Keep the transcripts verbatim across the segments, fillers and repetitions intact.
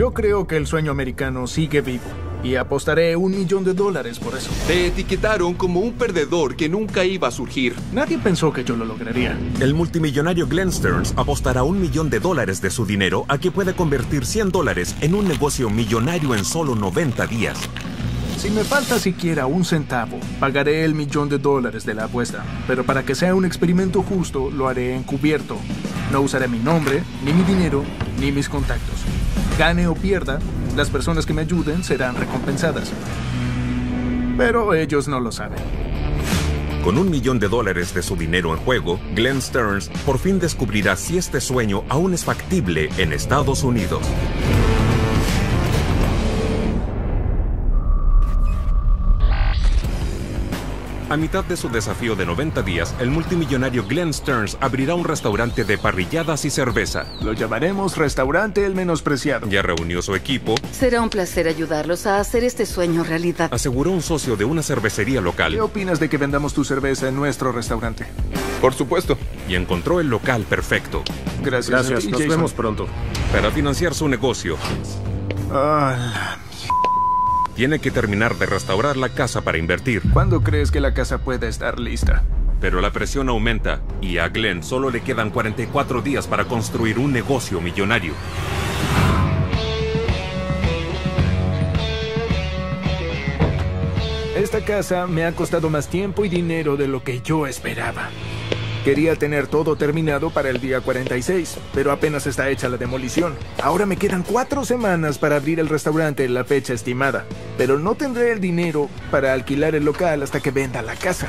Yo creo que el sueño americano sigue vivo. Y apostaré un millón de dólares por eso. Te etiquetaron como un perdedor que nunca iba a surgir. Nadie pensó que yo lo lograría. El multimillonario Glenn Stearns apostará un millón de dólares de su dinero a que pueda convertir cien dólares en un negocio millonario en solo noventa días. Si me falta siquiera un centavo, pagaré el millón de dólares de la apuesta. Pero para que sea un experimento justo, lo haré encubierto. No usaré mi nombre, ni mi dinero, ni mis contactos. Gane o pierda, las personas que me ayuden serán recompensadas. Pero ellos no lo saben. Con un millón de dólares de su dinero en juego, Glenn Stearns por fin descubrirá si este sueño aún es factible en Estados Unidos. A mitad de su desafío de noventa días, el multimillonario Glenn Stearns abrirá un restaurante de parrilladas y cerveza. Lo llamaremos Restaurante El Menospreciado. Ya reunió su equipo. Será un placer ayudarlos a hacer este sueño realidad. Aseguró un socio de una cervecería local. ¿Qué opinas de que vendamos tu cerveza en nuestro restaurante? Por supuesto. Y encontró el local perfecto. Gracias. Gracias, a ti, nos Jason. vemos pronto. Para financiar su negocio, Ah, tiene que terminar de restaurar la casa para invertir. ¿Cuándo crees que la casa pueda estar lista? Pero la presión aumenta y a Glenn solo le quedan cuarenta y cuatro días para construir un negocio millonario. Esta casa me ha costado más tiempo y dinero de lo que yo esperaba. Quería tener todo terminado para el día cuarenta y seis, pero apenas está hecha la demolición. Ahora me quedan cuatro semanas para abrir el restaurante en la fecha estimada, pero no tendré el dinero para alquilar el local hasta que venda la casa.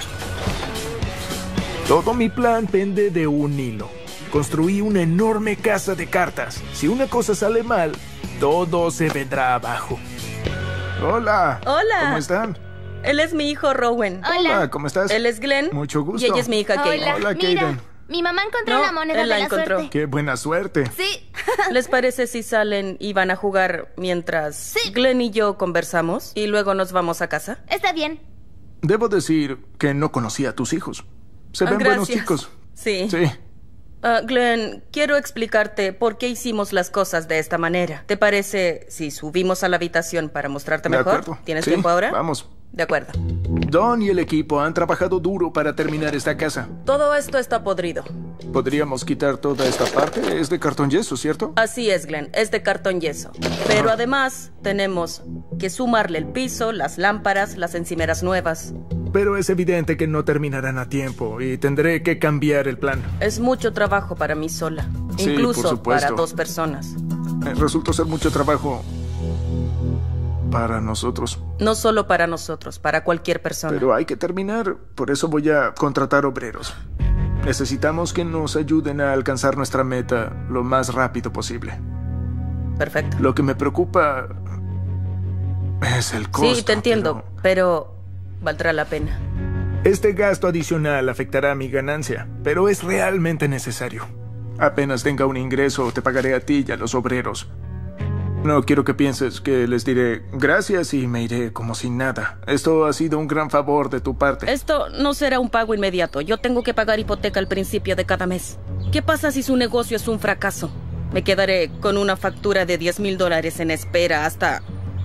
Todo mi plan pende de un hilo. Construí una enorme casa de cartas. Si una cosa sale mal, todo se vendrá abajo. Hola. Hola. ¿Cómo están? Él es mi hijo Rowan. Hola, ¿cómo estás? Él es Glenn. Mucho gusto. Y ella es mi hija Kayla. Hola, Hola, mira, Kaden. mi mamá encontró No, la moneda él la de la encontró. suerte. Qué buena suerte. Sí. ¿Les parece si salen y van a jugar mientras Sí. Glenn y yo conversamos y luego nos vamos a casa? Está bien. Debo decir que no conocí a tus hijos. Se Ah, ven buenos gracias. chicos. Sí. Sí. Ah, Glenn, quiero explicarte por qué hicimos las cosas de esta manera. ¿Te parece si subimos a la habitación para mostrarte De mejor? acuerdo. ¿Tienes Sí, tiempo ahora? Vamos. De acuerdo. Don y el equipo han trabajado duro para terminar esta casa. Todo esto está podrido. Podríamos quitar toda esta parte. Es de cartón yeso, ¿cierto? Así es, Glenn. Es de cartón yeso. Pero además tenemos que sumarle el piso, las lámparas, las encimeras nuevas. Pero es evidente que no terminarán a tiempo y tendré que cambiar el plan. Es mucho trabajo para mí sola. Sí, por Incluso supuesto. para dos personas. Eh, Resultó ser mucho trabajo para nosotros. No solo para nosotros, para cualquier persona. Pero hay que terminar. Por eso voy a contratar obreros. Necesitamos que nos ayuden a alcanzar nuestra meta lo más rápido posible. Perfecto. Lo que me preocupa es el costo. Sí, te entiendo, pero pero valdrá la pena. Este gasto adicional afectará mi ganancia, pero es realmente necesario. Apenas tenga un ingreso, te pagaré a ti y a los obreros. No quiero que pienses que les diré gracias y me iré como sin nada. Esto ha sido un gran favor de tu parte. Esto no será un pago inmediato. Yo tengo que pagar hipoteca al principio de cada mes. ¿Qué pasa si su negocio es un fracaso? Me quedaré con una factura de diez mil dólares en espera hasta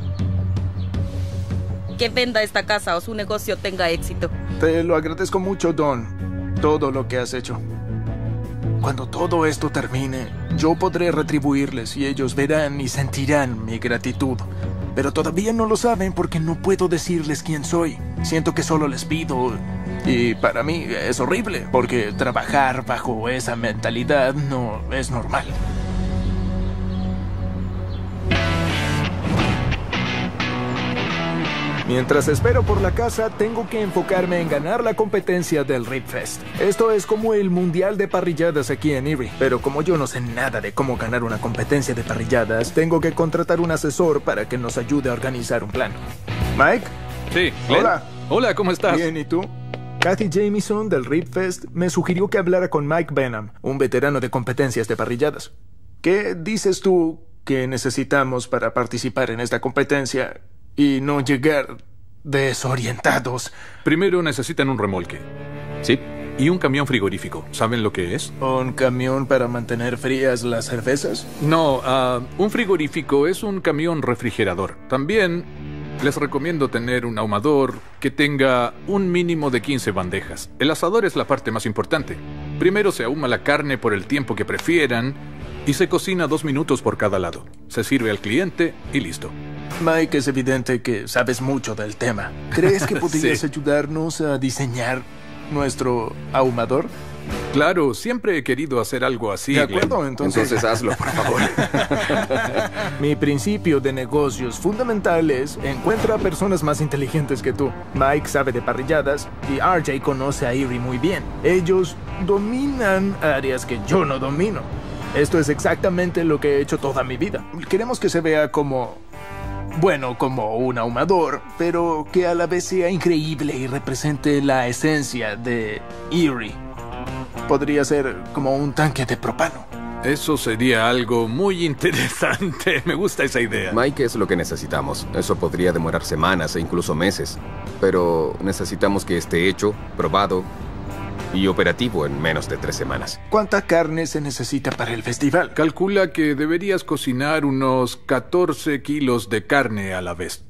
que venda esta casa o su negocio tenga éxito. Te lo agradezco mucho, Don. Todo lo que has hecho. Cuando todo esto termine, yo podré retribuirles y ellos verán y sentirán mi gratitud. Pero todavía no lo saben porque no puedo decirles quién soy. Siento que solo les pido. Y para mí es horrible, porque trabajar bajo esa mentalidad no es normal. Mientras espero por la casa, tengo que enfocarme en ganar la competencia del Rib Fest. Esto es como el mundial de parrilladas aquí en Erie. Pero como yo no sé nada de cómo ganar una competencia de parrilladas, tengo que contratar un asesor para que nos ayude a organizar un plan. Mike. Sí, Glenn. Hola. Hola, ¿cómo estás? Bien, ¿y tú? Kathy Jamieson del Rib Fest me sugirió que hablara con Mike Benham, un veterano de competencias de parrilladas. ¿Qué dices tú que necesitamos para participar en esta competencia y no llegar desorientados? Primero necesitan un remolque. ¿Sí? y un camión frigorífico. ¿Saben lo que es? ¿Un camión para mantener frías las cervezas? No, uh, un frigorífico es un camión refrigerador. También les recomiendo tener un ahumador que tenga un mínimo de quince bandejas. El asador es la parte más importante. Primero se ahuma la carne por el tiempo que prefieran y se cocina dos minutos por cada lado. Se sirve al cliente y listo. Mike, es evidente que sabes mucho del tema. ¿Crees que podrías Sí. ayudarnos a diseñar nuestro ahumador? Claro, siempre he querido hacer algo así. De acuerdo, Glenn. entonces... Entonces hazlo, por favor. Mi principio de negocios fundamental es encuentra a personas más inteligentes que tú. Mike sabe de parrilladas y R J conoce a Erie muy bien. Ellos dominan áreas que yo no domino. Esto es exactamente lo que he hecho toda mi vida. Queremos que se vea como... bueno, como un ahumador, pero que a la vez sea increíble y represente la esencia de Erie. Podría ser como un tanque de propano. Eso sería algo muy interesante. Me gusta esa idea. Mike es lo que necesitamos. Eso podría demorar semanas e incluso meses. Pero necesitamos que esté hecho, probado y operativo en menos de tres semanas. ¿Cuánta carne se necesita para el festival? Calcula que deberías cocinar unos catorce kilos de carne a la vez.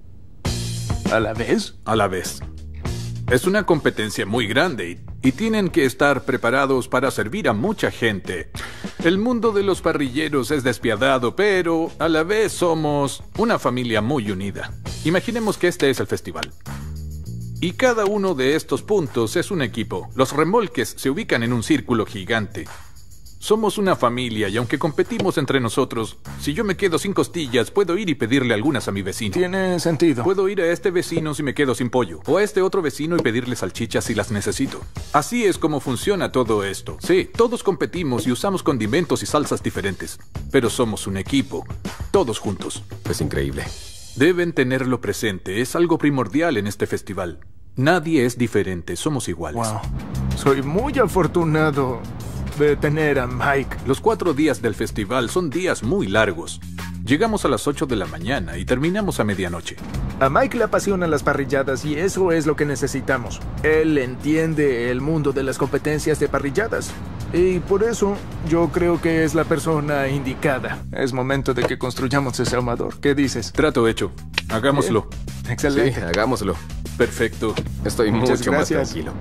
¿A la vez? A la vez. Es una competencia muy grande y, y tienen que estar preparados para servir a mucha gente. El mundo de los parrilleros es despiadado, pero a la vez somos una familia muy unida. Imaginemos que este es el festival. Y cada uno de estos puntos es un equipo. Los remolques se ubican en un círculo gigante. Somos una familia y aunque competimos entre nosotros, si yo me quedo sin costillas, puedo ir y pedirle algunas a mi vecino. Tiene sentido. Puedo ir a este vecino si me quedo sin pollo, o a este otro vecino y pedirle salchichas si las necesito. Así es como funciona todo esto. Sí, todos competimos y usamos condimentos y salsas diferentes, pero somos un equipo, todos juntos. Es increíble. Deben tenerlo presente, es algo primordial en este festival. Nadie es diferente, somos iguales. Wow. Soy muy afortunado de tener a Mike. Los cuatro días del festival son días muy largos. Llegamos a las ocho de la mañana y terminamos a medianoche. A Mike le apasionan las parrilladas y eso es lo que necesitamos. Él entiende el mundo de las competencias de parrilladas. Y por eso yo creo que es la persona indicada. Es momento de que construyamos ese ahumador. ¿Qué dices? Trato hecho. Hagámoslo. Bien. Excelente. Sí, hagámoslo. Perfecto. Estoy Muchas mucho más gracias. tranquilo.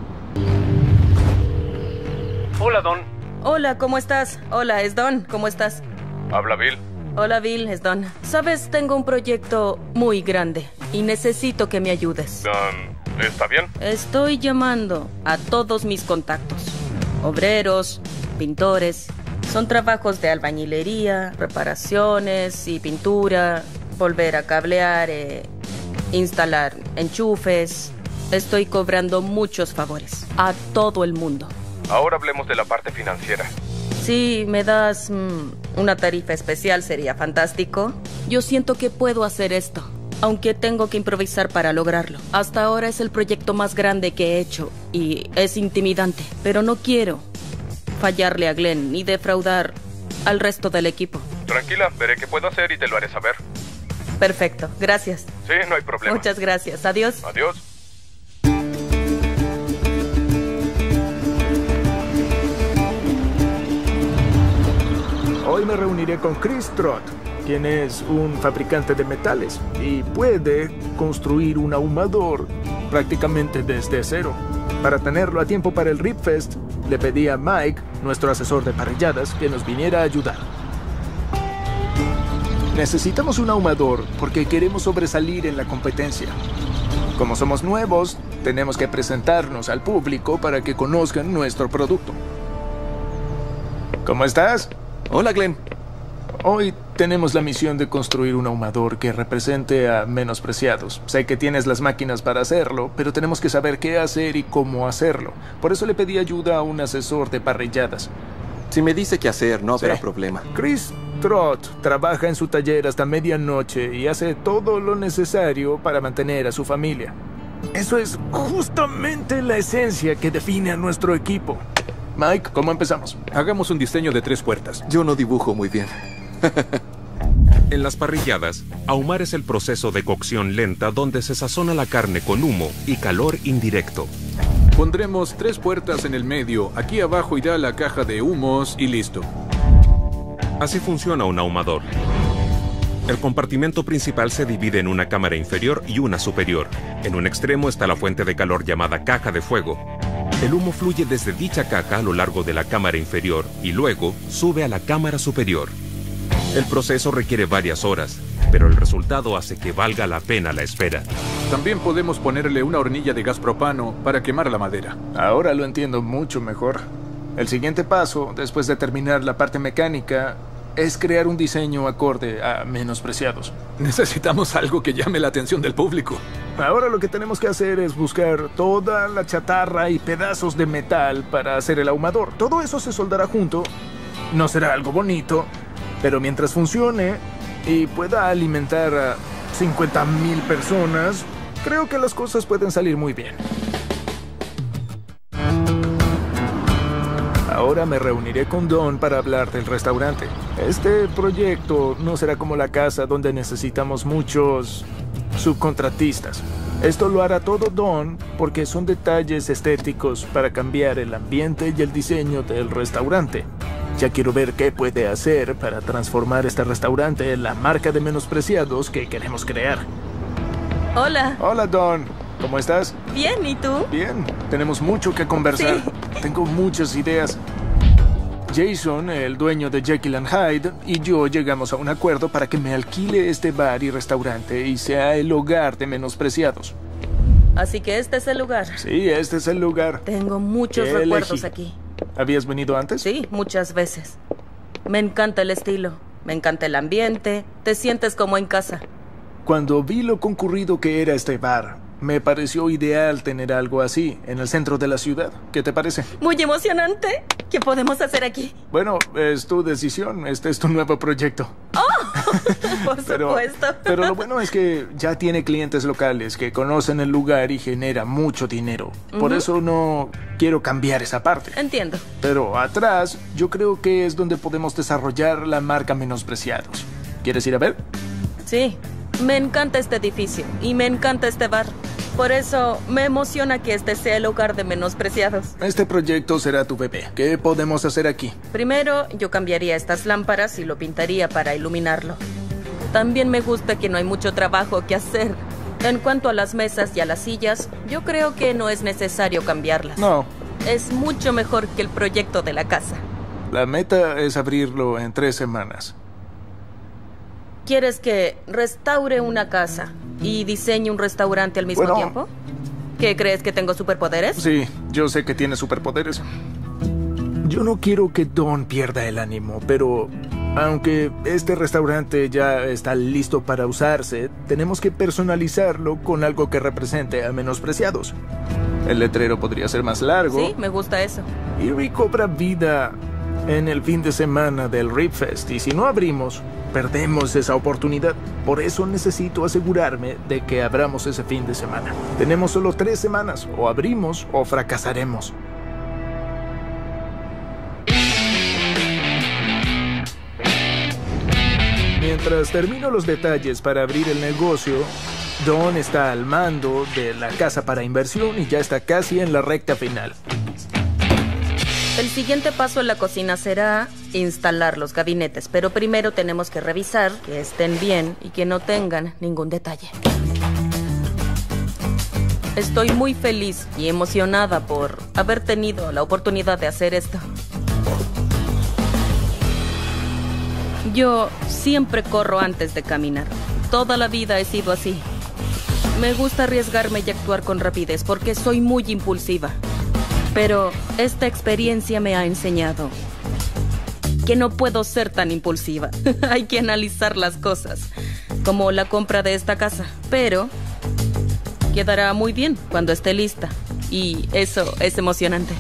Hola, Don. Hola, ¿cómo estás? Hola, es Don. ¿Cómo estás? Habla Bill. Hola, Bill, es Don. Sabes, tengo un proyecto muy grande y necesito que me ayudes. Um, ¿Está bien? Estoy llamando a todos mis contactos. Obreros, pintores. Son trabajos de albañilería, reparaciones y pintura, volver a cablear, eh, instalar enchufes. Estoy cobrando muchos favores a todo el mundo. Ahora hablemos de la parte financiera. Si me das mm, una tarifa especial sería fantástico. Yo siento que puedo hacer esto, aunque tengo que improvisar para lograrlo. Hasta ahora es el proyecto más grande que he hecho y es intimidante, pero no quiero fallarle a Glenn ni defraudar al resto del equipo. Tranquila, veré qué puedo hacer y te lo haré saber. Perfecto, gracias. Sí, no hay problema. Muchas gracias, adiós. Adiós. Hoy me reuniré con Chris Trott, quien es un fabricante de metales y puede construir un ahumador prácticamente desde cero. Para tenerlo a tiempo para el Ribfest, le pedí a Mike, nuestro asesor de parrilladas, que nos viniera a ayudar. Necesitamos un ahumador porque queremos sobresalir en la competencia. Como somos nuevos, tenemos que presentarnos al público para que conozcan nuestro producto. ¿Cómo estás? Hola, Glenn. Hoy tenemos la misión de construir un ahumador que represente a menospreciados. Sé que tienes las máquinas para hacerlo, pero tenemos que saber qué hacer y cómo hacerlo. Por eso le pedí ayuda a un asesor de parrilladas. Si me dice qué hacer, no habrá Sí. problema. Chris Trott trabaja en su taller hasta medianoche y hace todo lo necesario para mantener a su familia. Eso es justamente la esencia que define a nuestro equipo. Mike, ¿cómo empezamos? Hagamos un diseño de tres puertas. Yo no dibujo muy bien. En las parrilladas, ahumar es el proceso de cocción lenta donde se sazona la carne con humo y calor indirecto. Pondremos tres puertas en el medio. Aquí abajo irá la caja de humos y listo. Así funciona un ahumador. El compartimento principal se divide en una cámara inferior y una superior. En un extremo está la fuente de calor llamada caja de fuego. El humo fluye desde dicha caja a lo largo de la cámara inferior y luego sube a la cámara superior. El proceso requiere varias horas, pero el resultado hace que valga la pena la espera. También podemos ponerle una hornilla de gas propano para quemar la madera. Ahora lo entiendo mucho mejor. El siguiente paso, después de terminar la parte mecánica, es crear un diseño acorde a menospreciados. Necesitamos algo que llame la atención del público. Ahora lo que tenemos que hacer es buscar toda la chatarra y pedazos de metal para hacer el ahumador. Todo eso se soldará junto. No será algo bonito, pero mientras funcione y pueda alimentar a cincuenta mil personas, creo que las cosas pueden salir muy bien. Ahora me reuniré con Don para hablar del restaurante. Este proyecto no será como la casa donde necesitamos muchos subcontratistas. Esto lo hará todo Don porque son detalles estéticos para cambiar el ambiente y el diseño del restaurante. Ya quiero ver qué puede hacer para transformar este restaurante en la marca de menospreciados que queremos crear. Hola. Hola, Don. ¿Cómo estás? Bien, ¿y tú? Bien. Tenemos mucho que conversar. Sí. Tengo muchas ideas. Jason, el dueño de Jekyll and Hyde, y yo llegamos a un acuerdo para que me alquile este bar y restaurante y sea el hogar de menospreciados. Así que este es el lugar. Sí, este es el lugar. Tengo muchos ¿Qué recuerdos elegí? aquí. ¿Habías venido antes? Sí, muchas veces. Me encanta el estilo, me encanta el ambiente, te sientes como en casa. Cuando vi lo concurrido que era este bar, me pareció ideal tener algo así en el centro de la ciudad. ¿Qué te parece? Muy emocionante. ¿Qué podemos hacer aquí? Bueno, es tu decisión. Este es tu nuevo proyecto. ¡Oh! Por pero, supuesto. Pero lo bueno es que ya tiene clientes locales que conocen el lugar y genera mucho dinero. Por Ujú. eso no quiero cambiar esa parte. Entiendo. Pero atrás, yo creo que es donde podemos desarrollar la marca Menospreciados. ¿Quieres ir a ver? Sí, me encanta este edificio y me encanta este bar. Por eso me emociona que este sea el hogar de menospreciados. Este proyecto será tu bebé. ¿Qué podemos hacer aquí? Primero, yo cambiaría estas lámparas y lo pintaría para iluminarlo. También me gusta que no hay mucho trabajo que hacer. En cuanto a las mesas y a las sillas, yo creo que no es necesario cambiarlas. No. Es mucho mejor que el proyecto de la casa. La meta es abrirlo en tres semanas. ¿Quieres que restaure una casa y diseñe un restaurante al mismo Bueno. tiempo? ¿Qué crees, que tengo superpoderes? Sí, yo sé que tiene superpoderes. Yo no quiero que Don pierda el ánimo, pero aunque este restaurante ya está listo para usarse, tenemos que personalizarlo con algo que represente a menospreciados. El letrero podría ser más largo. Sí, me gusta eso. Y cobra vida en el fin de semana del Ribfest, y si no abrimos, perdemos esa oportunidad. Por eso necesito asegurarme de que abramos ese fin de semana. Tenemos solo tres semanas, o abrimos o fracasaremos. Mientras termino los detalles para abrir el negocio, Don está al mando de la casa para inversión y ya está casi en la recta final. El siguiente paso en la cocina será instalar los gabinetes, pero primero tenemos que revisar que estén bien y que no tengan ningún detalle. Estoy muy feliz y emocionada por haber tenido la oportunidad de hacer esto. Yo siempre corro antes de caminar. Toda la vida he sido así. Me gusta arriesgarme y actuar con rapidez porque soy muy impulsiva. Pero esta experiencia me ha enseñado que no puedo ser tan impulsiva. Hay que analizar las cosas, como la compra de esta casa. Pero quedará muy bien cuando esté lista. Y eso es emocionante.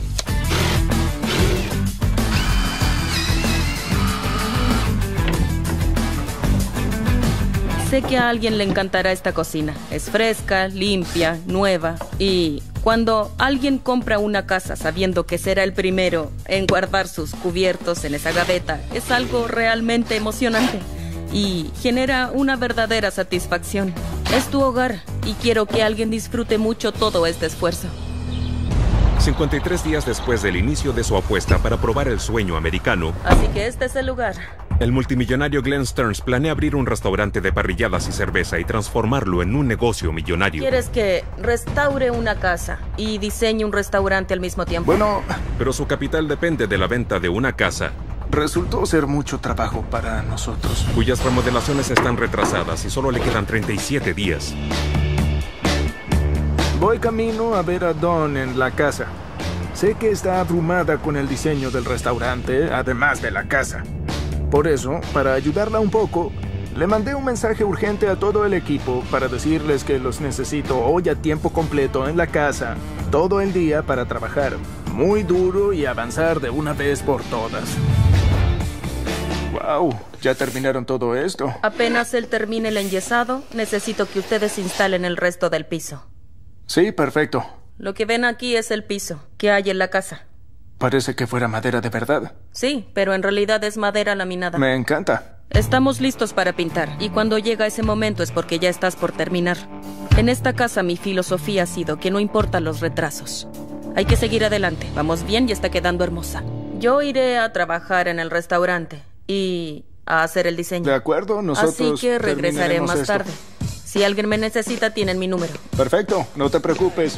Sé que a alguien le encantará esta cocina. Es fresca, limpia, nueva. Y cuando alguien compra una casa sabiendo que será el primero en guardar sus cubiertos en esa gaveta, es algo realmente emocionante y genera una verdadera satisfacción. Es tu hogar y quiero que alguien disfrute mucho todo este esfuerzo. cincuenta y tres días después del inicio de su apuesta para probar el sueño americano, Así que este es el lugar. el multimillonario Glenn Stearns planea abrir un restaurante de parrilladas y cerveza y transformarlo en un negocio millonario. ¿Quieres que restaure una casa y diseñe un restaurante al mismo tiempo? Bueno, Pero su capital depende de la venta de una casa, resultó ser mucho trabajo para nosotros. cuyas remodelaciones están retrasadas y solo le quedan treinta y siete días. Voy camino a ver a Dawn en la casa. Sé que está abrumada con el diseño del restaurante, además de la casa. Por eso, para ayudarla un poco, le mandé un mensaje urgente a todo el equipo para decirles que los necesito hoy a tiempo completo en la casa, todo el día para trabajar muy duro y avanzar de una vez por todas. ¡Wow! ¿Ya terminaron todo esto? Apenas él termine el enyesado, necesito que ustedes instalen el resto del piso. Sí, perfecto. Lo que ven aquí es el piso que hay en la casa. Parece que fuera madera de verdad. Sí, pero en realidad es madera laminada. Me encanta. Estamos listos para pintar, y cuando llega ese momento es porque ya estás por terminar. En esta casa mi filosofía ha sido que no importan los retrasos. Hay que seguir adelante, vamos bien y está quedando hermosa. Yo iré a trabajar en el restaurante y a hacer el diseño. De acuerdo, nosotros Así que regresaré terminaremos más esto. tarde. Si alguien me necesita, tienen mi número. Perfecto, no te preocupes.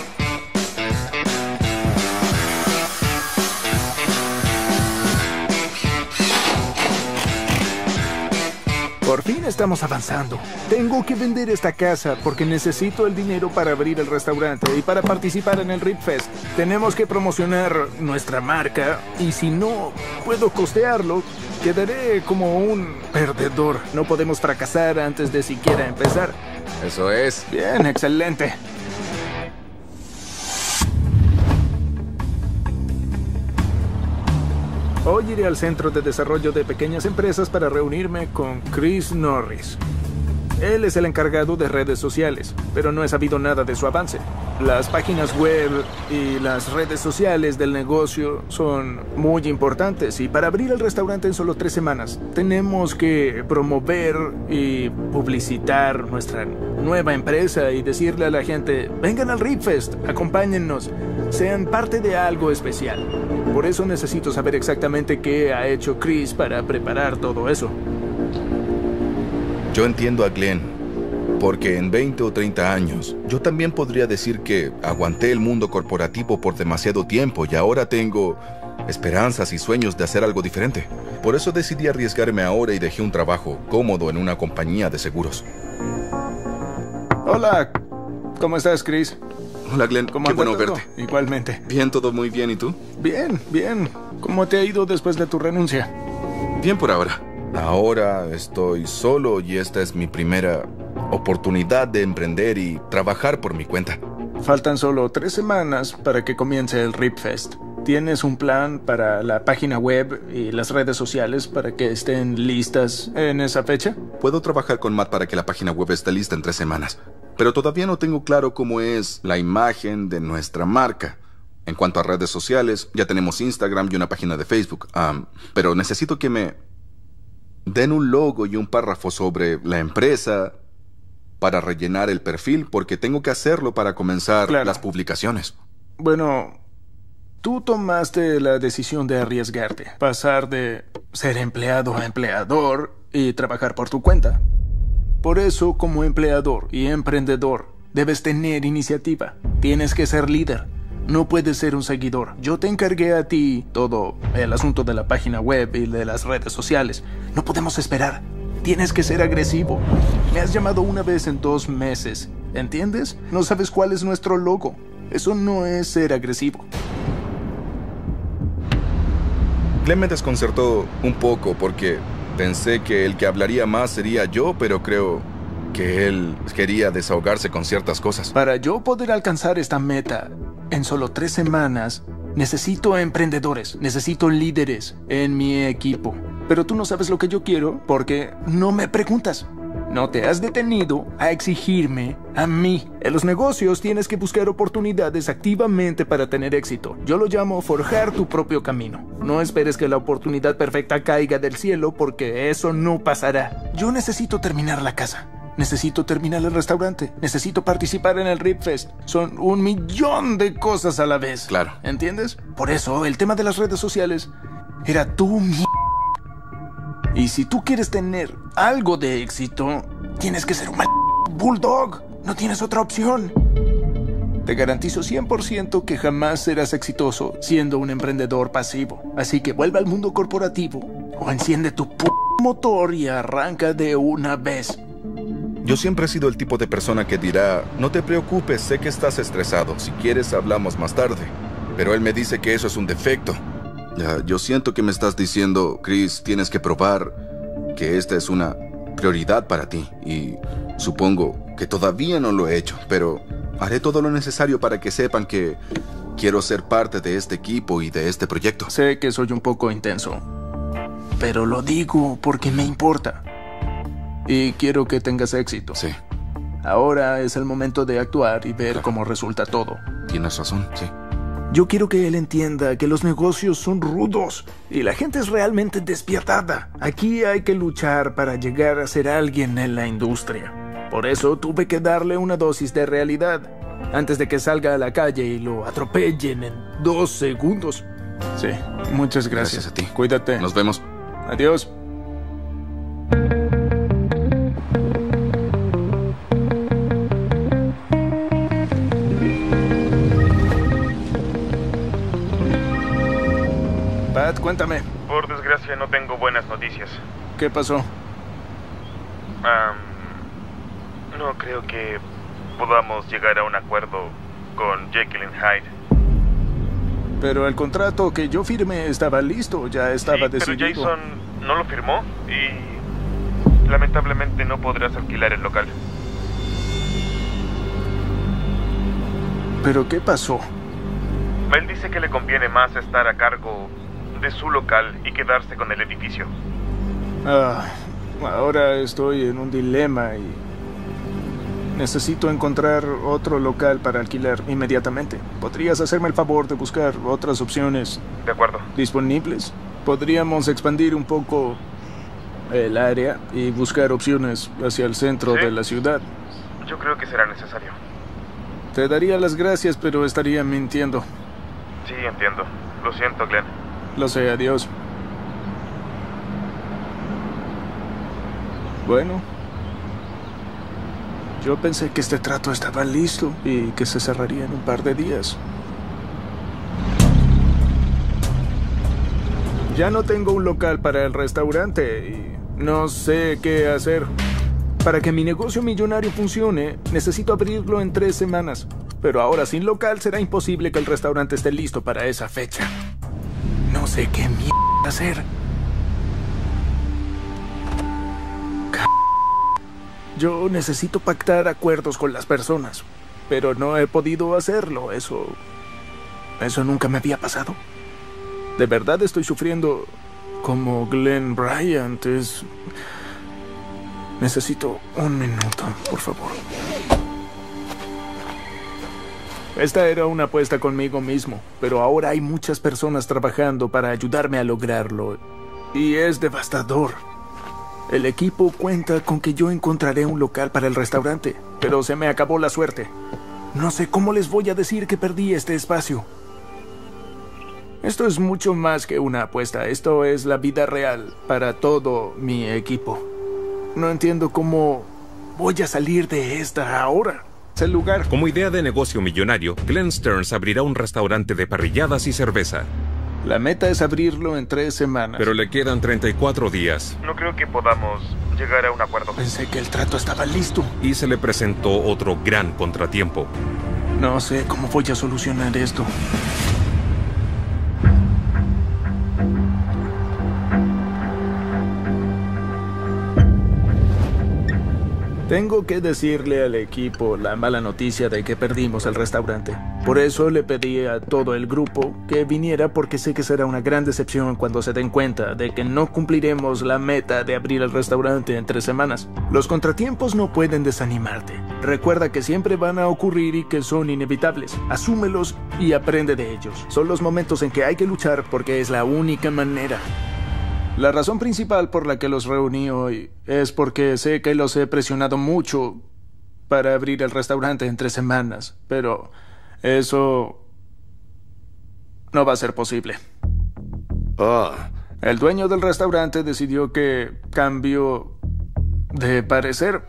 Por fin estamos avanzando. Tengo que vender esta casa porque necesito el dinero para abrir el restaurante y para participar en el Ribfest. Tenemos que promocionar nuestra marca y si no puedo costearlo, quedaré como un perdedor. No podemos fracasar antes de siquiera empezar. Eso es. Bien, excelente. Hoy iré al Centro de Desarrollo de Pequeñas Empresas para reunirme con Chris Norris. Él es el encargado de redes sociales, pero no he sabido nada de su avance. Las páginas web y las redes sociales del negocio son muy importantes y para abrir el restaurante en solo tres semanas tenemos que promover y publicitar nuestra nueva empresa y decirle a la gente, vengan al Ribfest, acompáñennos, sean parte de algo especial. Por eso necesito saber exactamente qué ha hecho Chris para preparar todo eso. Yo entiendo a Glenn, porque en veinte o treinta años, yo también podría decir que aguanté el mundo corporativo por demasiado tiempo y ahora tengo esperanzas y sueños de hacer algo diferente. Por eso decidí arriesgarme ahora y dejé un trabajo cómodo en una compañía de seguros. Hola, ¿cómo estás, Chris? Hola, Glenn. ¿Cómo Qué anda bueno todo? verte. Igualmente. Bien, todo muy bien. ¿Y tú? Bien, bien. ¿Cómo te ha ido después de tu renuncia? Bien por ahora. Ahora estoy solo y esta es mi primera oportunidad de emprender y trabajar por mi cuenta. Faltan solo tres semanas para que comience el Ribfest. ¿Tienes un plan para la página web y las redes sociales para que estén listas en esa fecha? Puedo trabajar con Matt para que la página web esté lista en tres semanas, pero todavía no tengo claro cómo es la imagen de nuestra marca. En cuanto a redes sociales, ya tenemos Instagram y una página de Facebook, um, pero necesito que me den un logo y un párrafo sobre la empresa para rellenar el perfil, porque tengo que hacerlo para comenzar Claro. las publicaciones. Bueno, tú tomaste la decisión de arriesgarte, pasar de ser empleado a empleador y trabajar por tu cuenta. Por eso, como empleador y emprendedor, debes tener iniciativa. Tienes que ser líder. No puedes ser un seguidor. Yo te encargué a ti todo el asunto de la página web y de las redes sociales. No podemos esperar. Tienes que ser agresivo. Me has llamado una vez en dos meses. ¿Entiendes? No sabes cuál es nuestro logo. Eso no es ser agresivo. Glenn me desconcertó un poco porque pensé que el que hablaría más sería yo, pero creo que él quería desahogarse con ciertas cosas. Para yo poder alcanzar esta meta en solo tres semanas, necesito emprendedores, necesito líderes en mi equipo. Pero tú no sabes lo que yo quiero porque no me preguntas. No te has detenido a exigirme a mí. En los negocios tienes que buscar oportunidades activamente para tener éxito. Yo lo llamo forjar tu propio camino. No esperes que la oportunidad perfecta caiga del cielo porque eso no pasará. Yo necesito terminar la casa. Necesito terminar el restaurante. Necesito participar en el Rib Fest. Son un millón de cosas a la vez. Claro. ¿Entiendes? Por eso, el tema de las redes sociales era tu mierda. Y si tú quieres tener algo de éxito, tienes que ser un mal bulldog. No tienes otra opción. Te garantizo cien por ciento que jamás serás exitoso siendo un emprendedor pasivo. Así que vuelve al mundo corporativo o enciende tu p motor y arranca de una vez. Yo siempre he sido el tipo de persona que dirá, no te preocupes, sé que estás estresado. Si quieres, hablamos más tarde. Pero él me dice que eso es un defecto. Ya, yo siento que me estás diciendo, Chris, tienes que probar que esta es una prioridad para ti. Y supongo que todavía no lo he hecho, pero haré todo lo necesario para que sepan que quiero ser parte de este equipo y de este proyecto. Sé que soy un poco intenso, pero lo digo porque me importa. Y quiero que tengas éxito. Sí. Ahora es el momento de actuar y ver Claro. cómo resulta todo. Tienes razón, sí. Yo quiero que él entienda que los negocios son rudos y la gente es realmente despiertada. Aquí hay que luchar para llegar a ser alguien en la industria. Por eso tuve que darle una dosis de realidad antes de que salga a la calle y lo atropellen en dos segundos. Sí, muchas gracias. Gracias a ti. Cuídate. Nos vemos. Adiós. Pat, cuéntame. Por desgracia no tengo buenas noticias. ¿Qué pasó? Am, no creo que podamos llegar a un acuerdo con Jekyll and Hyde. Pero el contrato que yo firmé estaba listo, ya estaba Sí, decidido. pero Jason no lo firmó y lamentablemente no podrás alquilar el local. ¿Pero qué pasó? Él dice que le conviene más estar a cargo de su local y quedarse con el edificio. Ah, ahora estoy en un dilema y necesito encontrar otro local para alquilar inmediatamente. ¿Podrías hacerme el favor de buscar otras opciones De acuerdo. disponibles? Podríamos expandir un poco el área y buscar opciones hacia el centro ¿Sí? de la ciudad. Yo creo que será necesario. Te daría las gracias, pero estaría mintiendo. Sí, entiendo. Lo siento, Glenn. Lo sé, adiós. Bueno, yo pensé que este trato estaba listo y que se cerraría en un par de días. Ya no tengo un local para el restaurante y no sé qué hacer. Para que mi negocio millonario funcione, necesito abrirlo en tres semanas. Pero ahora sin local será imposible que el restaurante esté listo para esa fecha. No sé qué mierda hacer. Yo necesito pactar acuerdos con las personas, pero no he podido hacerlo. Eso... Eso nunca me había pasado. De verdad estoy sufriendo como Glenn Bryant. Es... Necesito un minuto, por favor. Esta era una apuesta conmigo mismo, pero ahora hay muchas personas trabajando para ayudarme a lograrlo. Y es devastador. El equipo cuenta con que yo encontraré un local para el restaurante, pero se me acabó la suerte. No sé cómo les voy a decir que perdí este espacio. Esto es mucho más que una apuesta. Esto es la vida real para todo mi equipo. No entiendo cómo voy a salir de esta ahora. Es el lugar. Como idea de negocio millonario, Glenn Stearns abrirá un restaurante de parrilladas y cerveza. La meta es abrirlo en tres semanas. Pero le quedan treinta y cuatro días. No creo que podamos llegar a un acuerdo. Pensé que el trato estaba listo. Y se le presentó otro gran contratiempo. No sé cómo voy a solucionar esto. Tengo que decirle al equipo la mala noticia de que perdimos el restaurante. Por eso le pedí a todo el grupo que viniera porque sé que será una gran decepción cuando se den cuenta de que no cumpliremos la meta de abrir el restaurante en tres semanas. Los contratiempos no pueden desanimarte. Recuerda que siempre van a ocurrir y que son inevitables. Asúmelos y aprende de ellos. Son los momentos en que hay que luchar porque es la única manera. La razón principal por la que los reuní hoy es porque sé que los he presionado mucho para abrir el restaurante en tres semanas, pero eso no va a ser posible. Oh. El dueño del restaurante decidió que cambió de parecer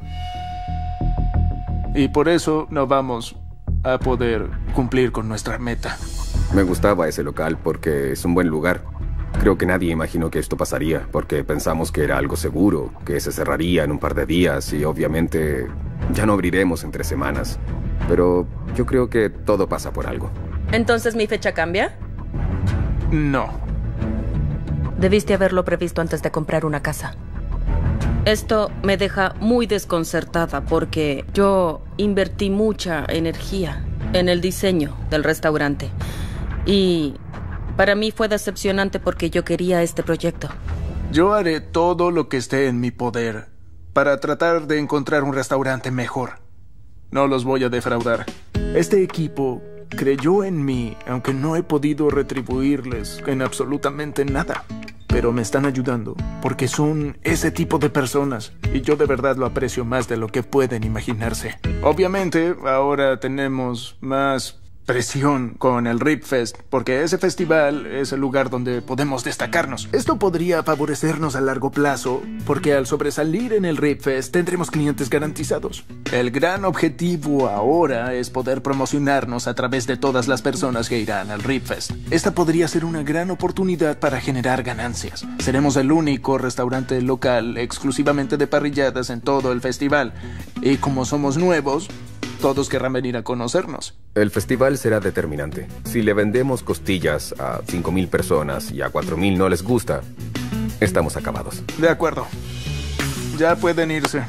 y por eso no vamos a poder cumplir con nuestra meta. Me gustaba ese local porque es un buen lugar. Creo que nadie imaginó que esto pasaría, porque pensamos que era algo seguro, que se cerraría en un par de días y obviamente ya no abriremos en tres semanas. Pero yo creo que todo pasa por algo. ¿Entonces mi fecha cambia? No. Debiste haberlo previsto antes de comprar una casa. Esto me deja muy desconcertada porque yo invertí mucha energía en el diseño del restaurante. Y para mí fue decepcionante porque yo quería este proyecto. Yo haré todo lo que esté en mi poder para tratar de encontrar un restaurante mejor. No los voy a defraudar. Este equipo creyó en mí, aunque no he podido retribuirles en absolutamente nada. Pero me están ayudando porque son ese tipo de personas y yo de verdad lo aprecio más de lo que pueden imaginarse. Obviamente, ahora tenemos más presión con el Ribfest, porque ese festival es el lugar donde podemos destacarnos. Esto podría favorecernos a largo plazo, porque al sobresalir en el Ribfest tendremos clientes garantizados. El gran objetivo ahora es poder promocionarnos a través de todas las personas que irán al Ribfest. Esta podría ser una gran oportunidad para generar ganancias. Seremos el único restaurante local exclusivamente de parrilladas en todo el festival, y como somos nuevos, todos querrán venir a conocernos. El festival será determinante. Si le vendemos costillas a cinco mil personas y a cuatro mil no les gusta, estamos acabados. De acuerdo. Ya pueden irse.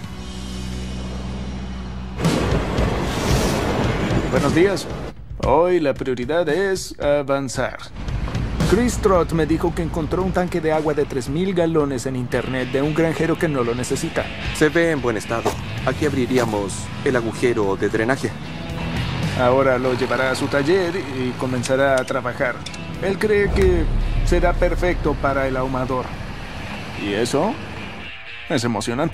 Buenos días. Hoy la prioridad es avanzar. Chris Trott me dijo que encontró un tanque de agua de tres mil galones en internet de un granjero que no lo necesita. Se ve en buen estado. Aquí abriríamos el agujero de drenaje. Ahora lo llevará a su taller y comenzará a trabajar. Él cree que será perfecto para el ahumador. Y eso es emocionante.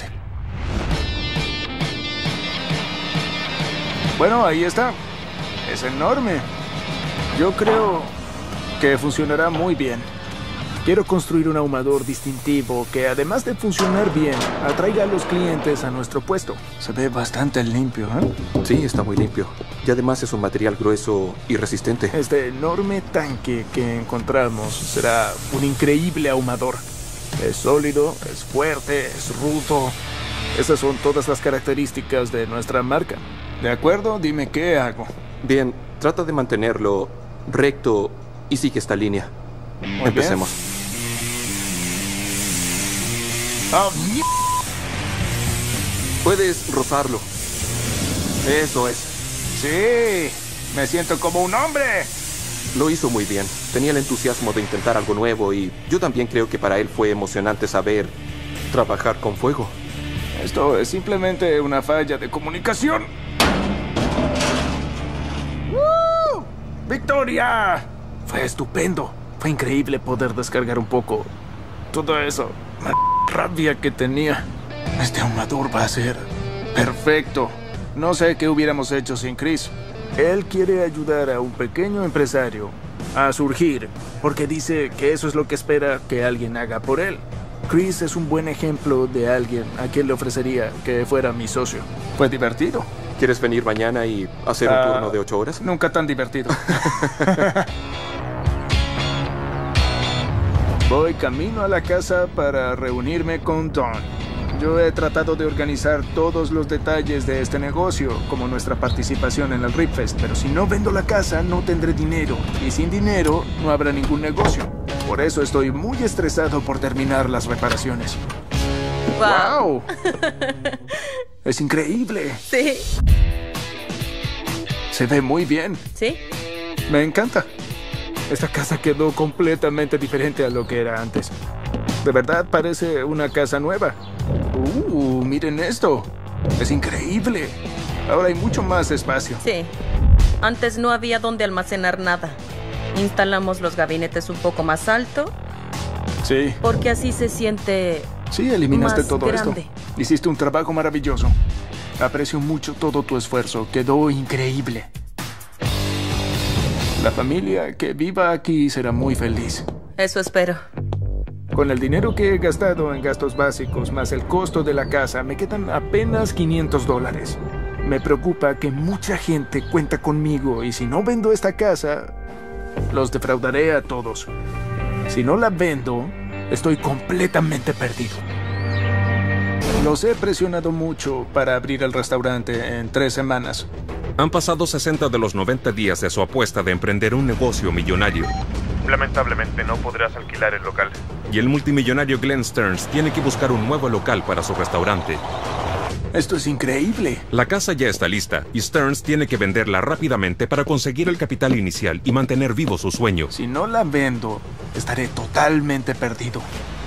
Bueno, ahí está. Es enorme. Yo creo que funcionará muy bien. Quiero construir un ahumador distintivo que, además de funcionar bien, atraiga a los clientes a nuestro puesto. Se ve bastante limpio, ¿eh? Sí, está muy limpio. Y además es un material grueso y resistente. Este enorme tanque que encontramos será un increíble ahumador. Es sólido, es fuerte, es rudo. Esas son todas las características de nuestra marca. ¿De acuerdo? Dime qué hago. Bien, trata de mantenerlo recto y sigue esta línea. Muy Empecemos. Bien. Oh, Puedes rozarlo. Eso es. sí, me siento como un hombre. Lo hizo muy bien. Tenía el entusiasmo de intentar algo nuevo y yo también creo que para él fue emocionante saber trabajar con fuego. Esto es simplemente una falla de comunicación. ¡Woo! ¡Victoria! Fue estupendo. Fue increíble poder descargar un poco todo eso. La rabia que tenía. Este ahumador va a ser perfecto. No sé qué hubiéramos hecho sin Chris. Él quiere ayudar a un pequeño empresario a surgir, porque dice que eso es lo que espera que alguien haga por él. Chris es un buen ejemplo de alguien a quien le ofrecería que fuera mi socio. Fue divertido. ¿Quieres venir mañana y hacer un uh, turno de ocho horas? Nunca tan divertido. Voy camino a la casa para reunirme con Don. Yo he tratado de organizar todos los detalles de este negocio, como nuestra participación en el Ribfest, pero si no vendo la casa, no tendré dinero. Y sin dinero, no habrá ningún negocio. Por eso estoy muy estresado por terminar las reparaciones. ¡Wow! ¡Wow! Es increíble. Sí. Se ve muy bien. ¿Sí? Me encanta. Esta casa quedó completamente diferente a lo que era antes. De verdad parece una casa nueva. Uh, miren esto. Es increíble. Ahora hay mucho más espacio. Sí. Antes no había donde almacenar nada. Instalamos los gabinetes un poco más alto Sí. Porque así se siente. Sí, eliminaste más todo grande. esto. Hiciste un trabajo maravilloso. Aprecio mucho todo tu esfuerzo. Quedó increíble. La familia que viva aquí será muy feliz. Eso espero. Con el dinero que he gastado en gastos básicos más el costo de la casa, me quedan apenas quinientos dólares. Me preocupa que mucha gente cuenta conmigo y si no vendo esta casa, los defraudaré a todos. Si no la vendo, estoy completamente perdido. Los he presionado mucho para abrir el restaurante en tres semanas. Han pasado sesenta de los noventa días de su apuesta de emprender un negocio millonario. Lamentablemente no podrás alquilar el local. Y el multimillonario Glenn Stearns tiene que buscar un nuevo local para su restaurante. Esto es increíble. La casa ya está lista y Stearns tiene que venderla rápidamente para conseguir el capital inicial y mantener vivo su sueño. Si no la vendo, estaré totalmente perdido.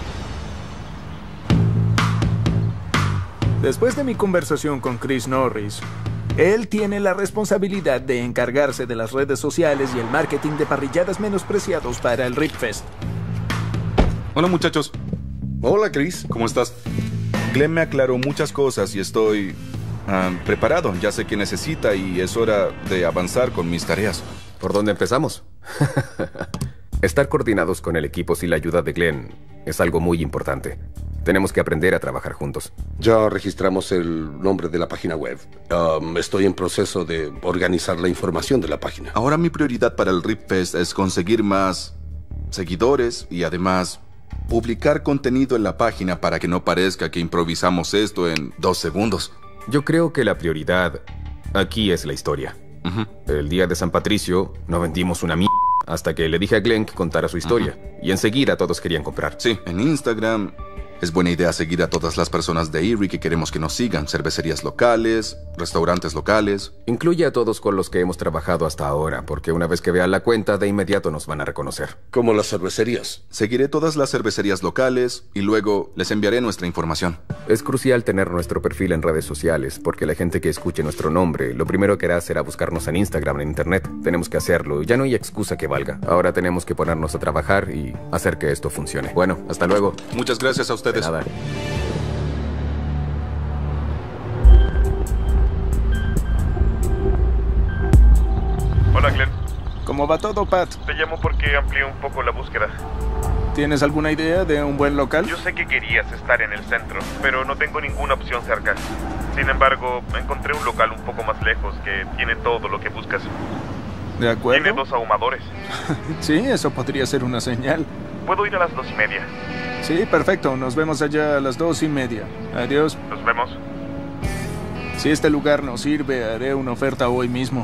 Después de mi conversación con Chris Norris, él tiene la responsabilidad de encargarse de las redes sociales y el marketing de parrilladas menospreciados para el Ribfest. Hola, muchachos. Hola, Chris. ¿Cómo estás? Glenn me aclaró muchas cosas y estoy uh, preparado. Ya sé qué necesita y es hora de avanzar con mis tareas. ¿Por dónde empezamos? Estar coordinados con el equipo sin la ayuda de Glenn es algo muy importante. Tenemos que aprender a trabajar juntos. Ya registramos el nombre de la página web. Um, estoy en proceso de organizar la información de la página. Ahora mi prioridad para el Ribfest es conseguir más seguidores y además publicar contenido en la página para que no parezca que improvisamos esto en dos segundos. Yo creo que la prioridad aquí es la historia. Uh-huh. El día de San Patricio no vendimos una mierda hasta que le dije a Glenn que contara su historia. Uh-huh. Y enseguida todos querían comprar. Sí, en Instagram es buena idea seguir a todas las personas de Erie que queremos que nos sigan. Cervecerías locales, restaurantes locales. Incluye a todos con los que hemos trabajado hasta ahora, porque una vez que vean la cuenta, de inmediato nos van a reconocer. ¿Como las cervecerías? Seguiré todas las cervecerías locales y luego les enviaré nuestra información. Es crucial tener nuestro perfil en redes sociales, porque la gente que escuche nuestro nombre, lo primero que hará será buscarnos en Instagram, en Internet. Tenemos que hacerlo, ya no hay excusa que valga. Ahora tenemos que ponernos a trabajar y hacer que esto funcione. Bueno, hasta luego. Muchas gracias a ustedes. De nada. Hola, Glenn. ¿Cómo va todo, Pat? Te llamo porque amplié un poco la búsqueda. ¿Tienes alguna idea de un buen local? Yo sé que querías estar en el centro, pero no tengo ninguna opción cerca. Sin embargo, encontré un local un poco más lejos que tiene todo lo que buscas. ¿De acuerdo? Tiene dos ahumadores. Sí, eso podría ser una señal. Puedo ir a las dos y media. Sí, perfecto. Nos vemos allá a las dos y media. Adiós. Nos vemos. Si este lugar nos sirve, haré una oferta hoy mismo.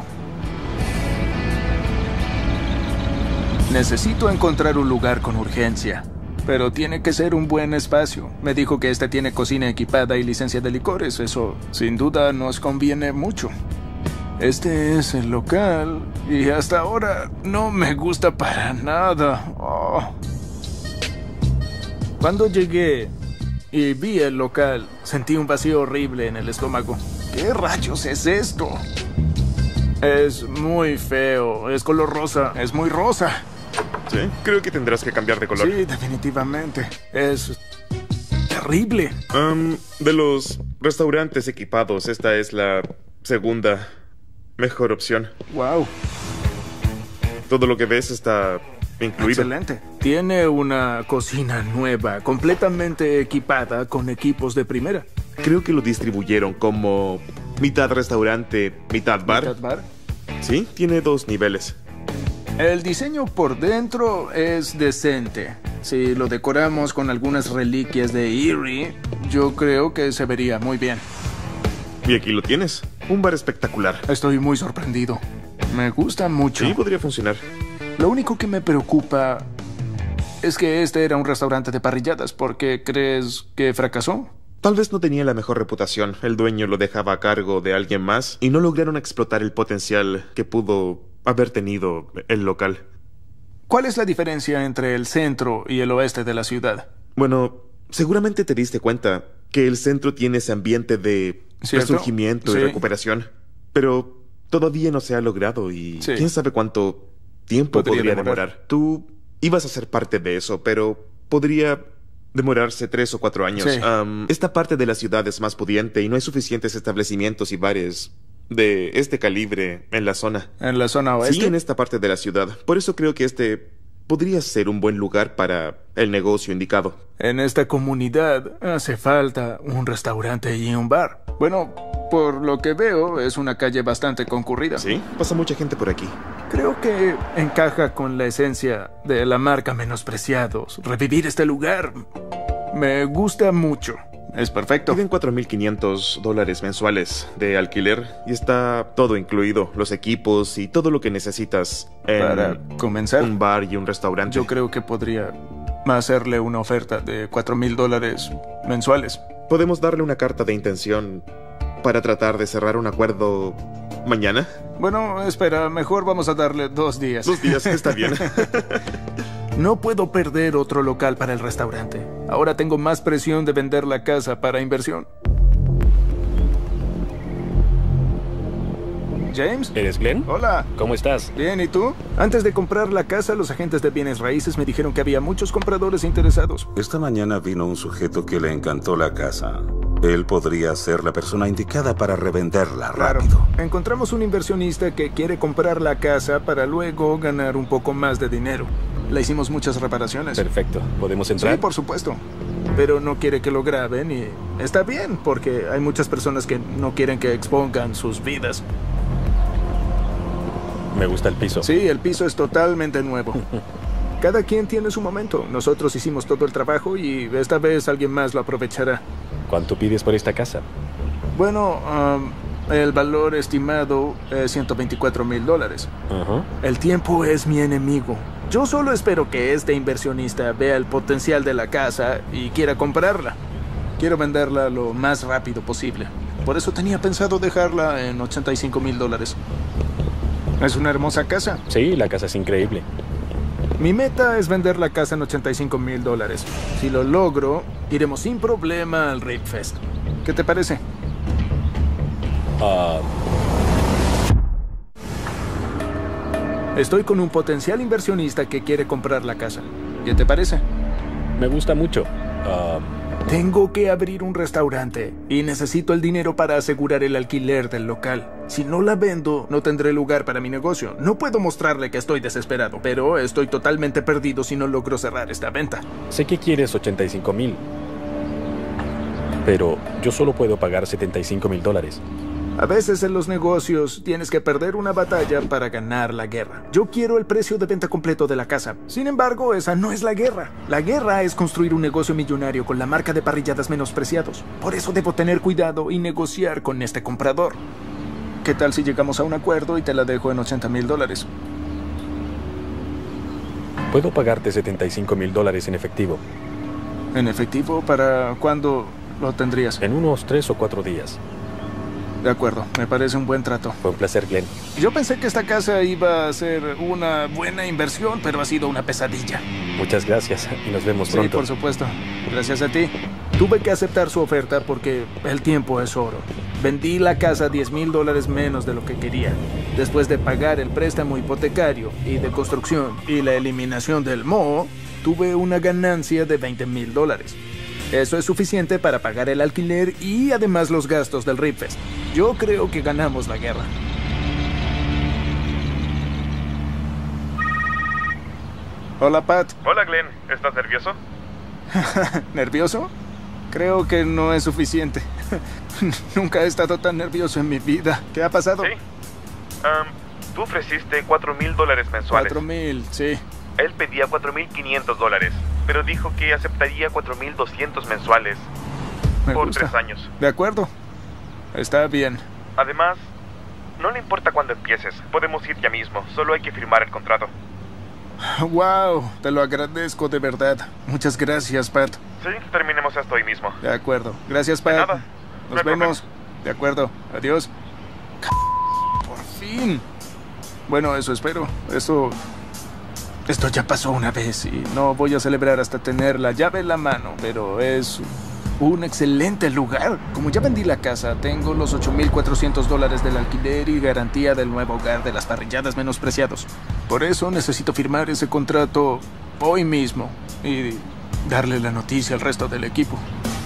Necesito encontrar un lugar con urgencia, pero tiene que ser un buen espacio. Me dijo que este tiene cocina equipada y licencia de licores. Eso, sin duda, nos conviene mucho. Este es el local y hasta ahora no me gusta para nada. Oh. Cuando llegué y vi el local, sentí un vacío horrible en el estómago. ¿Qué rayos es esto? Es muy feo, es color rosa, es muy rosa. Sí, creo que tendrás que cambiar de color. Sí, definitivamente. Es terrible. Um, de los restaurantes equipados, esta es la segunda mejor opción. Wow. Todo lo que ves está incluido. Excelente. Tiene una cocina nueva, completamente equipada con equipos de primera. Creo que lo distribuyeron como mitad restaurante, mitad bar. ¿Mitad bar? Sí, tiene dos niveles. El diseño por dentro es decente. Si lo decoramos con algunas reliquias de Erie, yo creo que se vería muy bien. Y aquí lo tienes, un bar espectacular. Estoy muy sorprendido. Me gusta mucho. Sí, podría funcionar. Lo único que me preocupa es que este era un restaurante de parrilladas. ¿Por qué crees que fracasó? Tal vez no tenía la mejor reputación. El dueño lo dejaba a cargo de alguien más y no lograron explotar el potencial que pudo haber tenido el local. ¿Cuál es la diferencia entre el centro y el oeste de la ciudad? Bueno, seguramente te diste cuenta que el centro tiene ese ambiente de ¿Cierto? resurgimiento Sí. y recuperación. Pero todavía no se ha logrado y Sí. quién sabe cuánto tiempo Podría podría, demorar. demorar. Tú ibas a ser parte de eso, pero podría demorarse tres o cuatro años. Sí. Um, esta parte de la ciudad es más pudiente y no hay suficientes establecimientos y bares de este calibre en la zona. ¿En la zona oeste? Sí, en esta parte de la ciudad. Por eso creo que este podría ser un buen lugar para el negocio indicado. En esta comunidad hace falta un restaurante y un bar. Bueno, por lo que veo, es una calle bastante concurrida. Sí, pasa mucha gente por aquí. Creo que encaja con la esencia de la marca Menospreciados. Revivir este lugar me gusta mucho. Es perfecto. Piden cuatro mil quinientos dólares mensuales de alquiler y está todo incluido, los equipos y todo lo que necesitas en Para comenzar, un bar y un restaurante. Yo creo que podría hacerle una oferta de cuatro mil dólares mensuales. Podemos darle una carta de intención para tratar de cerrar un acuerdo mañana. Bueno, espera, mejor vamos a darle dos días. Dos días, está bien. No puedo perder otro local para el restaurante. Ahora tengo más presión de vender la casa para inversión. ¿James? ¿Eres Glenn? Hola. ¿Cómo estás? Bien, ¿y tú? Antes de comprar la casa, los agentes de bienes raíces me dijeron que había muchos compradores interesados. Esta mañana vino un sujeto que le encantó la casa. Él podría ser la persona indicada para revenderla rápido. Claro. Encontramos un inversionista que quiere comprar la casa para luego ganar un poco más de dinero. Le hicimos muchas reparaciones. Perfecto. ¿Podemos entrar? Sí, por supuesto. Pero no quiere que lo graben y está bien, porque hay muchas personas que no quieren que expongan sus vidas. Me gusta el piso. Sí, el piso es totalmente nuevo. Cada quien tiene su momento. Nosotros hicimos todo el trabajo y esta vez alguien más lo aprovechará. ¿Cuánto pides por esta casa? Bueno, um, el valor estimado es ciento veinticuatro mil dólares. Uh-huh. El tiempo es mi enemigo. Yo solo espero que este inversionista vea el potencial de la casa y quiera comprarla. Quiero venderla lo más rápido posible. Por eso tenía pensado dejarla en ochenta y cinco mil dólares. ¿Es una hermosa casa? Sí, la casa es increíble. Mi meta es vender la casa en ochenta y cinco mil dólares. Si lo logro, iremos sin problema al Rip Fest. ¿Qué te parece? Ah... Estoy con un potencial inversionista que quiere comprar la casa. ¿Qué te parece? Me gusta mucho. Uh... Tengo que abrir un restaurante y necesito el dinero para asegurar el alquiler del local. Si no la vendo, no tendré lugar para mi negocio. No puedo mostrarle que estoy desesperado, pero estoy totalmente perdido si no logro cerrar esta venta. Sé que quieres ochenta y cinco mil, pero yo solo puedo pagar setenta y cinco mil dólares. A veces en los negocios tienes que perder una batalla para ganar la guerra. Yo quiero el precio de venta completo de la casa. Sin embargo, esa no es la guerra. La guerra es construir un negocio millonario con la marca de parrilladas Menospreciados. Por eso debo tener cuidado y negociar con este comprador. ¿Qué tal si llegamos a un acuerdo y te la dejo en ochenta mil dólares? Puedo pagarte setenta y cinco mil dólares en efectivo. ¿En efectivo? ¿Para cuándo lo tendrías? En unos tres o cuatro días. De acuerdo, me parece un buen trato. Fue un placer, Glenn. Yo pensé que esta casa iba a ser una buena inversión, pero ha sido una pesadilla. Muchas gracias y nos vemos sí, pronto. Sí, por supuesto. Gracias a ti. Tuve que aceptar su oferta porque el tiempo es oro. Vendí la casa a diez mil dólares menos de lo que quería. Después de pagar el préstamo hipotecario y de construcción y la eliminación del M O, tuve una ganancia de veinte mil dólares. Eso es suficiente para pagar el alquiler y además los gastos del Rip Fest. Yo creo que ganamos la guerra. Hola, Pat. Hola, Glenn. ¿Estás nervioso? ¿Nervioso? Creo que no es suficiente. Nunca he estado tan nervioso en mi vida. ¿Qué ha pasado? Sí. Um, tú ofreciste cuatro mil dólares mensuales. Cuatro mil, sí. Él pedía cuatro mil quinientos dólares, pero dijo que aceptaría cuatro mil doscientos mensuales. Me por gusta. tres años. De acuerdo. Está bien. Además, no le importa cuándo empieces. Podemos ir ya mismo. Solo hay que firmar el contrato. Wow, te lo agradezco de verdad. Muchas gracias, Pat. Sí, terminemos esto hoy mismo. De acuerdo. Gracias, Pat. De nada. Nos No hay vemos. problema. De acuerdo. Adiós. Por fin. Bueno, eso espero. Eso... Esto ya pasó una vez y no voy a celebrar hasta tener la llave en la mano, pero es un excelente lugar. Como ya vendí la casa, tengo los ocho mil cuatrocientos dólares del alquiler y garantía del nuevo hogar de las parrilladas Menospreciados. Por eso necesito firmar ese contrato hoy mismo y darle la noticia al resto del equipo.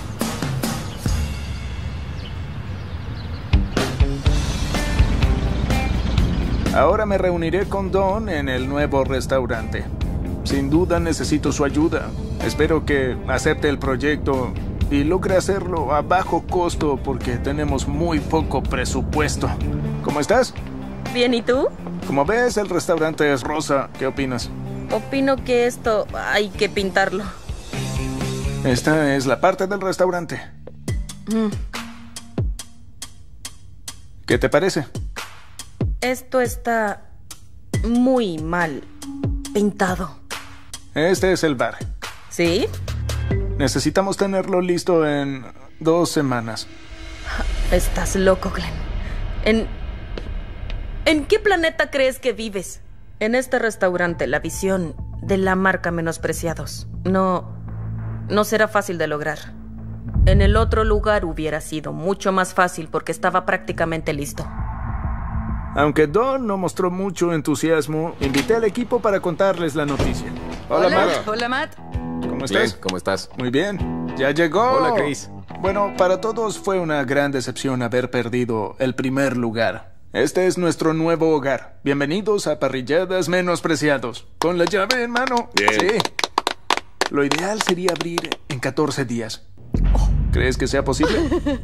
Ahora me reuniré con Don en el nuevo restaurante. Sin duda necesito su ayuda. Espero que acepte el proyecto y logre hacerlo a bajo costo porque tenemos muy poco presupuesto. ¿Cómo estás? Bien, ¿y tú? Como ves, el restaurante es rosa. ¿Qué opinas? Opino que esto hay que pintarlo. Esta es la parte del restaurante. Mm. ¿Qué te parece? Esto está muy mal pintado. Este es el bar. ¿Sí? Necesitamos tenerlo listo en dos semanas. Estás loco, Glenn. ¿En, ¿En qué planeta crees que vives? En este restaurante, la visión de la marca Menospreciados no, no será fácil de lograr. En el otro lugar hubiera sido mucho más fácil porque estaba prácticamente listo. Aunque Don no mostró mucho entusiasmo, invité al equipo para contarles la noticia. Hola, Hola, Matt. hola, Matt. ¿Cómo estás? Bien, ¿cómo estás? Muy bien. Ya llegó. Hola, Chris. Bueno, para todos fue una gran decepción haber perdido el primer lugar. Este es nuestro nuevo hogar. Bienvenidos a Parrilladas Menospreciados. Con la llave en mano. Bien. Sí. Lo ideal sería abrir en catorce días. ¿Crees que sea posible?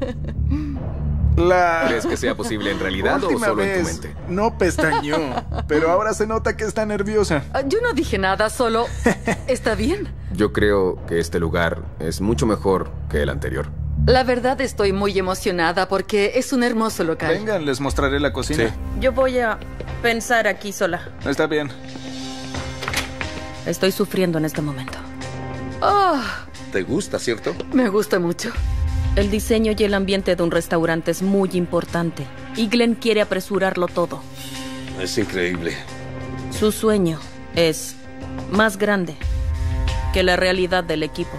La ¿Crees que sea posible en realidad o última solo en tu vez mente? no pestañeó, pero ahora se nota que está nerviosa. Ah, Yo no dije nada, solo... ¿Está bien? Yo creo que este lugar es mucho mejor que el anterior. La verdad estoy muy emocionada porque es un hermoso local. Vengan, les mostraré la cocina. Sí. Yo voy a pensar aquí sola. Está bien. Estoy sufriendo en este momento. Oh, ¿Te gusta, cierto? me gusta mucho. El diseño y el ambiente de un restaurante es muy importante. Y Glenn quiere apresurarlo todo. Es increíble. Su sueño es más grande que la realidad del equipo.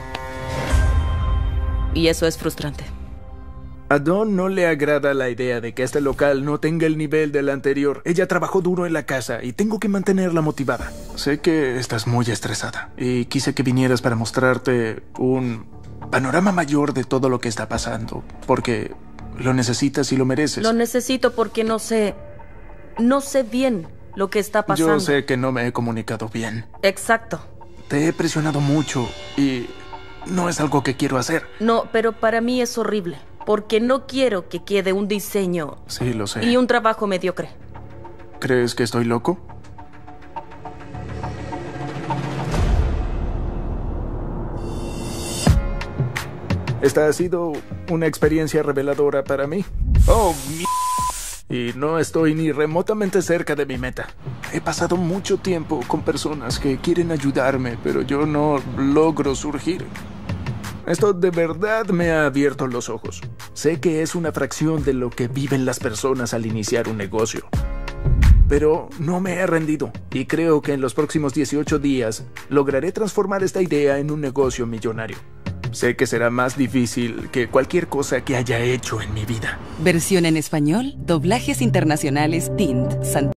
Y eso es frustrante. A Dawn no le agrada la idea de que este local no tenga el nivel del anterior. Ella trabajó duro en la casa y tengo que mantenerla motivada. Sé que estás muy estresada y quise que vinieras para mostrarte un panorama mayor de todo lo que está pasando, porque lo necesitas y lo mereces. Lo necesito porque no sé... No sé bien lo que está pasando. Yo sé que no me he comunicado bien. Exacto. Te he presionado mucho y no es algo que quiero hacer. No, pero para mí es horrible, porque no quiero que quede un diseño Sí, lo sé. y un trabajo mediocre. ¿Crees que estoy loco? Esta ha sido una experiencia reveladora para mí. ¡Oh, mi... Y no estoy ni remotamente cerca de mi meta. He pasado mucho tiempo con personas que quieren ayudarme, pero yo no logro surgir. Esto de verdad me ha abierto los ojos. Sé que es una fracción de lo que viven las personas al iniciar un negocio. Pero no me he rendido y creo que en los próximos dieciocho días lograré transformar esta idea en un negocio millonario. Sé que será más difícil que cualquier cosa que haya hecho en mi vida. Versión en español, doblajes internacionales Tint.